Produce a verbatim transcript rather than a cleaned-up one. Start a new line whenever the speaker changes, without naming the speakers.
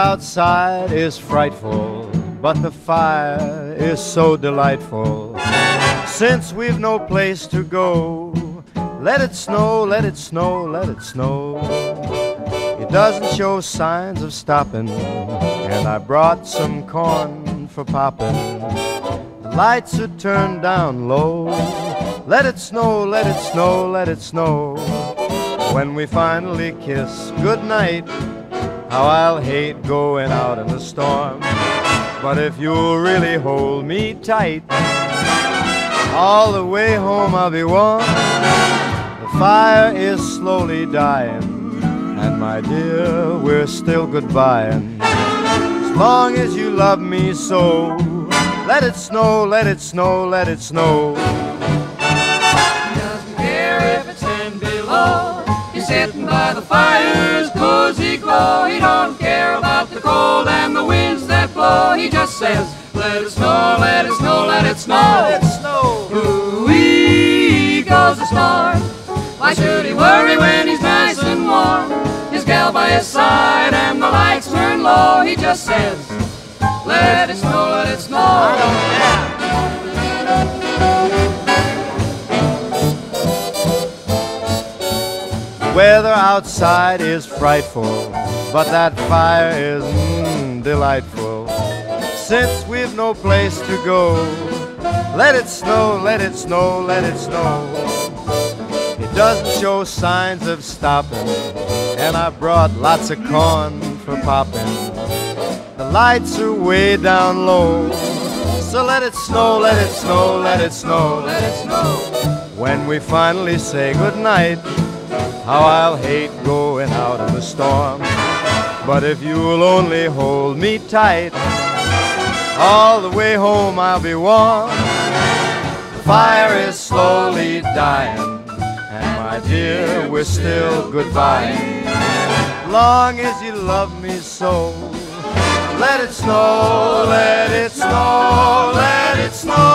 outside is frightful, but the fire is so delightful. Since we've no place to go, let it snow, let it snow, let it snow. It doesn't show signs of stopping, and I brought some corn for popping. The lights are turned down low. Let it snow, let it snow, let it snow. When we finally kiss goodnight, how I'll hate going out in the storm. But if you'll really hold me tight, all the way home I'll be warm. The fire is slowly dying, and my dear, we're still goodbying. As long as you love me so, let it snow, let it snow, let it snow.
He doesn't care if it's ten below. He's sitting by the fire's cozy glow. He don't care about the cold and the winds that blow. He just says, let it snow, let it snow, let it snow.
Let it snow.
Ooh-wee goes the storm. Why should he worry when he's nice and warm? His gal by his side and the lights turn low. He just says, let it snow, let it snow. I don't care.
The weather outside is frightful, but that fire is mm, delightful. Since we've no place to go, let it snow, let it snow, let it snow. It doesn't show signs of stopping, and I brought lots of corn for popping. The lights are way down low, so let it snow, let it snow, let it snow,
Let it snow.
When we finally say goodnight, how I'll hate going out in the storm. But if you'll only hold me tight, all the way home I'll be warm. The fire is slowly dying, and my dear, we're still goodbying. Long as you love me so, let it snow, let it snow, let it snow.